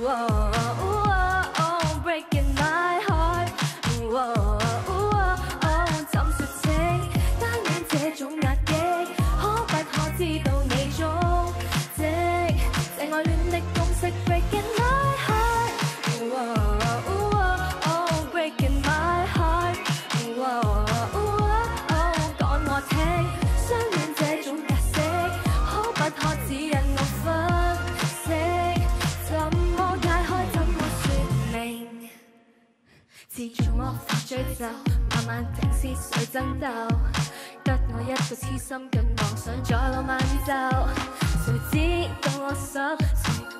Breaking my heart， 怎說情？單戀這種壓抑，可不可知道你足跡？這愛戀的公式 Breaking my heart，Breaking my heart， 趕我聽，相戀這種格式，可不可指引我分析？怎麼解開？怎麼說明？自從魔法追咒，慢慢停思緒爭鬥，得我一個痴心嘅妄想，在浪漫宇宙，誰知道我心？